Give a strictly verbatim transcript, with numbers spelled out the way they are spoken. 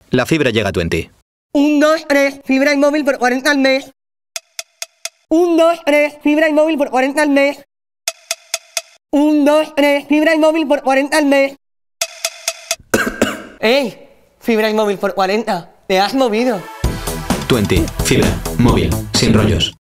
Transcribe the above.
La fibra llega a Twenty. Un, dos, tres, fibra y móvil por cuarenta al mes. Un, dos, tres, fibra y móvil por cuarenta al mes. Un, dos, tres, fibra y móvil por cuarenta al mes. ¡Ey! Fibra y móvil por cuarenta. ¿Te has movido? Twenty. Fibra. Móvil. Sin rollos.